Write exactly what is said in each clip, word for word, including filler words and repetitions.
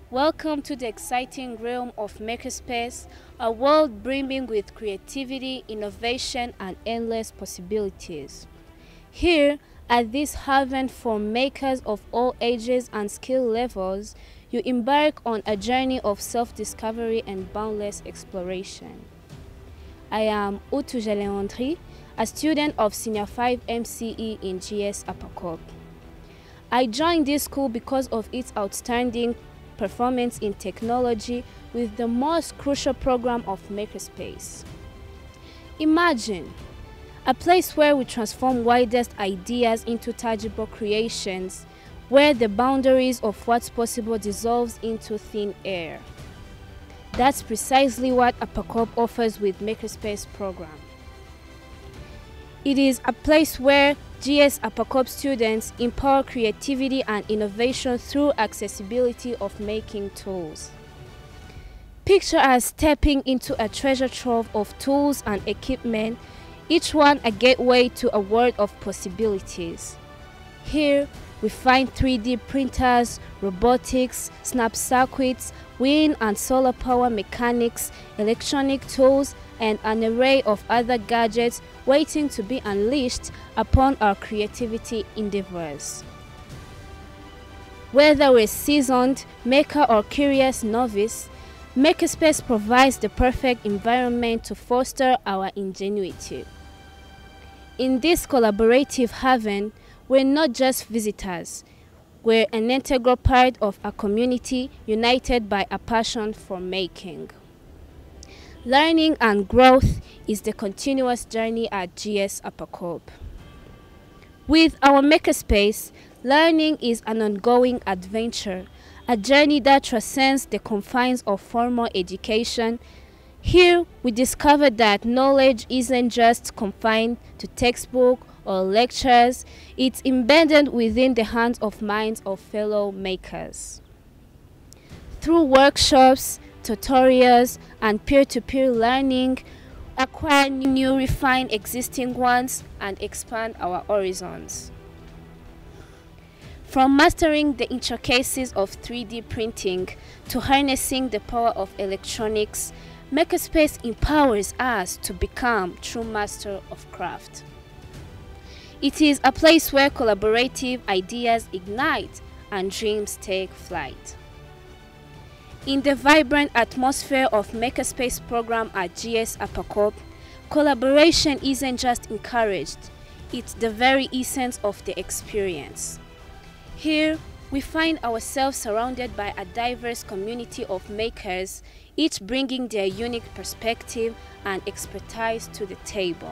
Welcome to the exciting realm of Makerspace, a world brimming with creativity, innovation, and endless possibilities. Here, at this haven for makers of all ages and skill levels, you embark on a journey of self-discovery and boundless exploration. I am Utuja Leandri, a student of Senior five M C E in G S Apacop. I joined this school because of its outstanding performance in technology with the most crucial program of Makerspace. Imagine a place where we transform widest ideas into tangible creations, where the boundaries of what's possible dissolves into thin air. That's precisely what Apacop offers with Makerspace program. It is a place where G S Apacop students empower creativity and innovation through accessibility of making tools. Picture us stepping into a treasure trove of tools and equipment, each one a gateway to a world of possibilities. Here, we find three D printers, robotics, snap circuits, wind and solar power mechanics, electronic tools, and an array of other gadgets waiting to be unleashed upon our creativity endeavors. Whether we're seasoned maker or curious novice, Makerspace provides the perfect environment to foster our ingenuity. In this collaborative haven, we're not just visitors, we're an integral part of a community united by a passion for making. Learning and growth is the continuous journey at G S Apacop. With our Makerspace, learning is an ongoing adventure, a journey that transcends the confines of formal education. Here, we discover that knowledge isn't just confined to textbook or lectures, it's embedded within the hands of minds of fellow makers. Through workshops, tutorials, and peer-to-peer learning, acquire new, refine existing ones, and expand our horizons. From mastering the intricacies of three D printing to harnessing the power of electronics, Makerspace empowers us to become true masters of craft. It is a place where collaborative ideas ignite and dreams take flight. In the vibrant atmosphere of Makerspace program at G S Apacop, collaboration isn't just encouraged, it's the very essence of the experience. Here, we find ourselves surrounded by a diverse community of makers, each bringing their unique perspective and expertise to the table.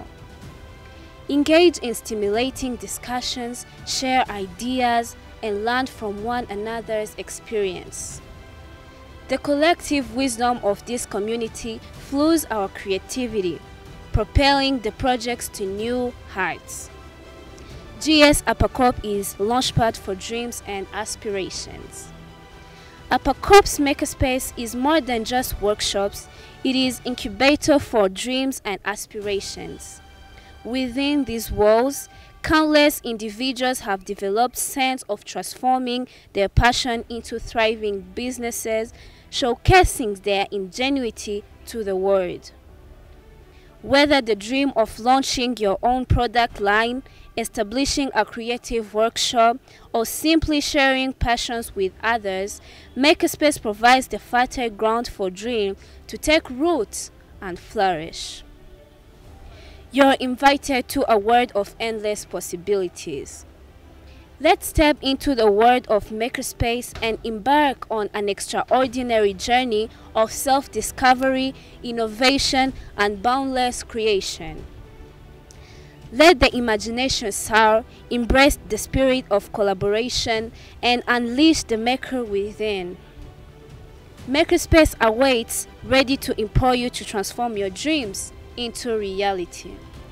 Engage in stimulating discussions, share ideas, and learn from one another's experience. The collective wisdom of this community fuels our creativity, propelling the projects to new heights. G S Apacop is launchpad for dreams and aspirations. Apacop's Makerspace is more than just workshops, it is incubator for dreams and aspirations. Within these walls, countless individuals have developed sense of transforming their passion into thriving businesses, showcasing their ingenuity to the world. Whether the dream of launching your own product line, establishing a creative workshop, or simply sharing passions with others, Makerspace provides the fertile ground for dreams to take root and flourish. You're invited to a world of endless possibilities. Let's step into the world of Makerspace and embark on an extraordinary journey of self-discovery, innovation, and boundless creation. Let the imagination soar, embrace the spirit of collaboration, and unleash the maker within. Makerspace awaits, ready to empower you to transform your dreams into reality.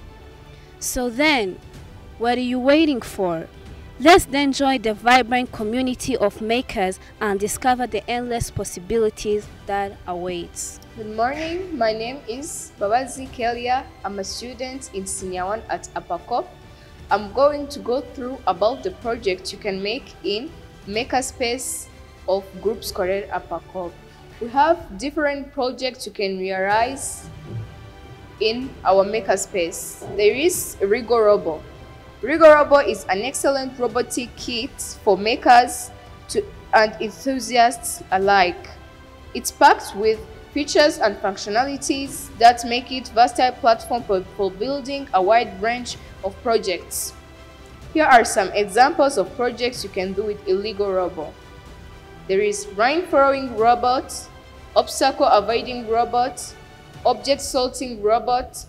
So then, what are you waiting for? Let's then join the vibrant community of makers and discover the endless possibilities that awaits. Good morning, my name is Babazi Kelia. I'm a student in Senior one at Apacop. I'm going to go through about the project you can make in Makerspace of Group Scolaire Apacop. We have different projects you can realize in our makerspace. There is Rigo Robo. Rigo Robo is an excellent robotic kit for makers to, and enthusiasts alike. It's packed with features and functionalities that make it a versatile platform for, for building a wide range of projects. Here are some examples of projects you can do with a Rigo Robo. There is rain following robot, obstacle avoiding robot, object sorting robot,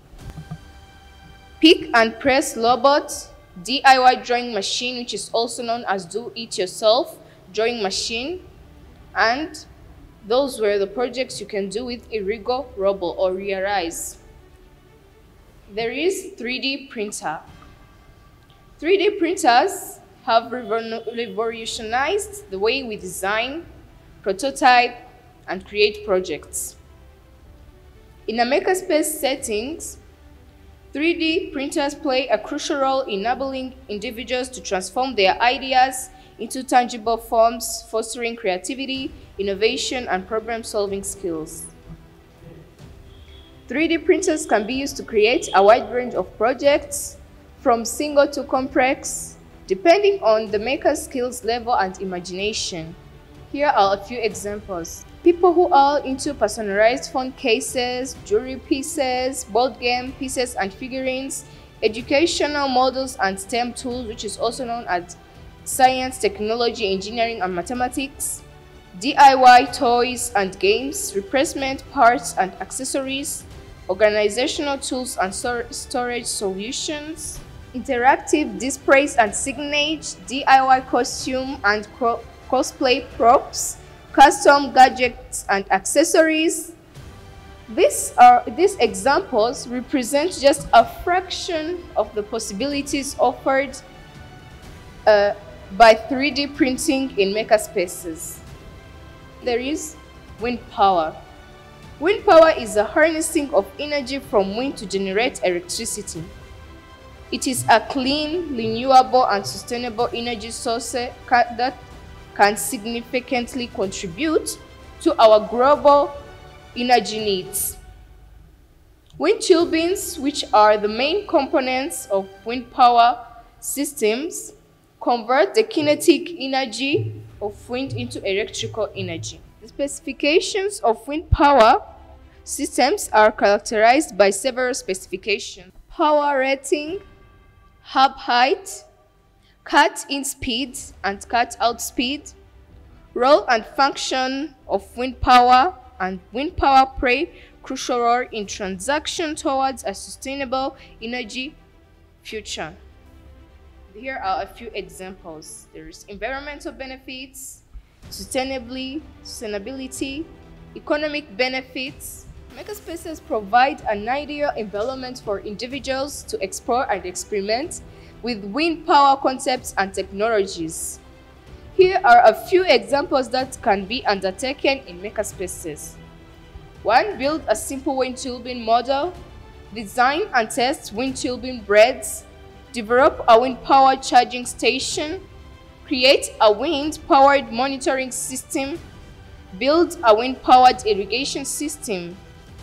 pick and press robot, D I Y drawing machine, which is also known as do it yourself drawing machine, and those were the projects you can do with a Rigo Robo or realize. There is three D printer. three D printers have revolutionized the way we design, prototype, and create projects. In a makerspace settings, three D printers play a crucial role in enabling individuals to transform their ideas into tangible forms, fostering creativity, innovation, and problem-solving skills. three D printers can be used to create a wide range of projects, from single to complex, depending on the maker's skills level and imagination. Here are a few examples. People who are into personalized phone cases, jewelry pieces, board game pieces and figurines, educational models and STEM tools, which is also known as science, technology, engineering, and mathematics, D I Y toys and games, replacement parts and accessories, organizational tools and storage solutions, interactive displays and signage, D I Y costume and cosplay props, custom gadgets and accessories. These, are, these examples represent just a fraction of the possibilities offered uh, by three D printing in makerspaces. There is wind power. Wind power is the harnessing of energy from wind to generate electricity. It is a clean, renewable, and sustainable energy source that can significantly contribute to our global energy needs. Wind turbines, which are the main components of wind power systems, convert the kinetic energy of wind into electrical energy. The specifications of wind power systems are characterized by several specifications: power rating, hub height, cut-in speed and cut-out speed, role and function of wind power, and wind power play crucial role in transaction towards a sustainable energy future. Here are a few examples. There is environmental benefits, sustainability, sustainability, economic benefits. Makerspaces provide an ideal environment for individuals to explore and experiment with wind power concepts and technologies. Here are a few examples that can be undertaken in makerspaces. One, build a simple wind turbine model, design and test wind turbine blades, develop a wind power charging station, create a wind-powered monitoring system, build a wind-powered irrigation system.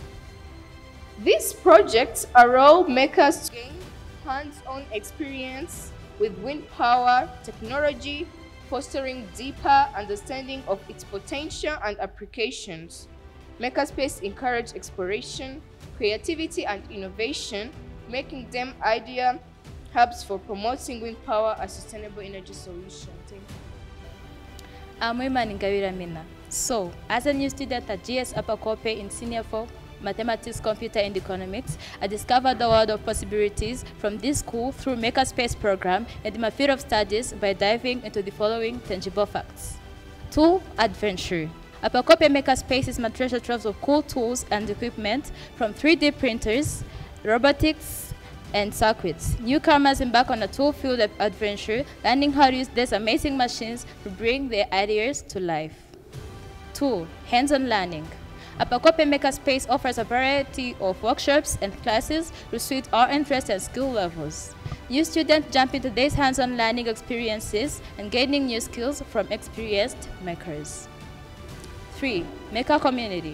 These projects allow makers to gain hands-on experience with wind power technology, fostering deeper understanding of its potential and applications. Makerspace encourage exploration, creativity, and innovation, making them ideal hubs for promoting wind power as sustainable energy solution. Thank you. I'm Imani Mina. So, as a new student at G S Upper Corpe in Senior four, Mathematics, Computer, and Economics, I discovered the world of possibilities from this school through Makerspace program and in my field of studies by diving into the following tangible facts. Tool adventure. Upper Corpe Makerspace is my treasure trove of cool tools and equipment from three D printers, robotics, and circuits. Newcomers embark on a tool-filled adventure, learning how to use these amazing machines to bring their ideas to life. Two, hands-on learning. Upper Corpe Makerspace offers a variety of workshops and classes to suit our interests and skill levels. New students jump into these hands-on learning experiences and gaining new skills from experienced makers. Three, maker community.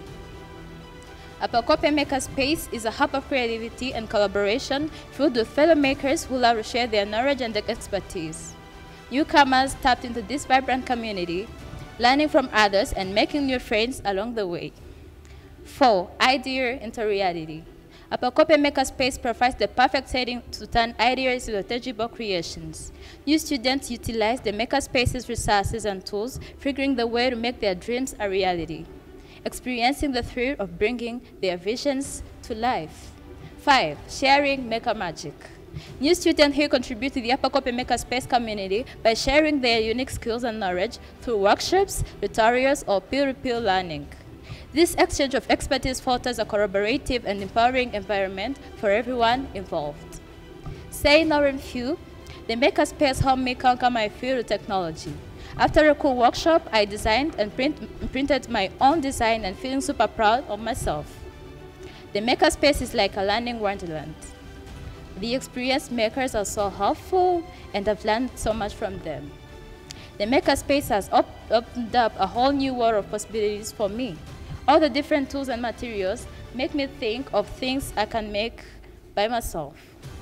Apakope Makerspace is a hub of creativity and collaboration filled with fellow makers who love to share their knowledge and expertise. Newcomers tapped into this vibrant community, learning from others and making new friends along the way. Four, idea into reality. Apakope Makerspace provides the perfect setting to turn ideas into tangible creations. New students utilize the Makerspace's resources and tools, figuring the way to make their dreams a reality, experiencing the thrill of bringing their visions to life. Five, sharing maker magic. New students here contribute to the Apakope Makerspace community by sharing their unique skills and knowledge through workshops, tutorials, or peer-to-peer learning. This exchange of expertise fosters a collaborative and empowering environment for everyone involved. Saying or in few, the Makerspace helped me conquer my fear of technology. After a cool workshop, I designed and print, printed my own design and feeling super proud of myself. The Makerspace is like a learning wonderland. The experienced makers are so helpful, and I've learned so much from them. The Makerspace has op opened up a whole new world of possibilities for me. All the different tools and materials make me think of things I can make by myself.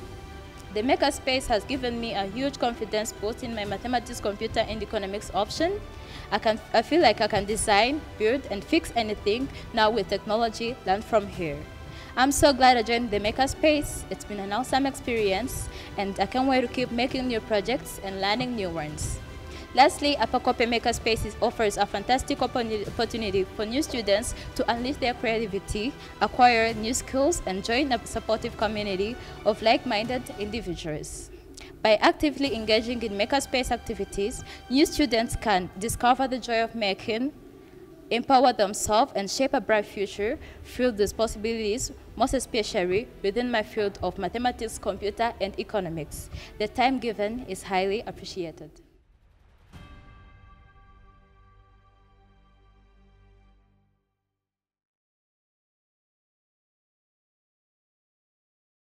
The Makerspace has given me a huge confidence boost in my mathematics, computer, and economics option. I, can, I feel like I can design, build, and fix anything now with technology learned from here. I'm so glad I joined the Makerspace. It's been an awesome experience, and I can't wait to keep making new projects and learning new ones. Lastly, Apakope Makerspace offers a fantastic opportunity for new students to unleash their creativity, acquire new skills, and join a supportive community of like-minded individuals. By actively engaging in Makerspace activities, new students can discover the joy of making, empower themselves, and shape a bright future filled with possibilities, most especially within my field of mathematics, computer, and economics. The time given is highly appreciated.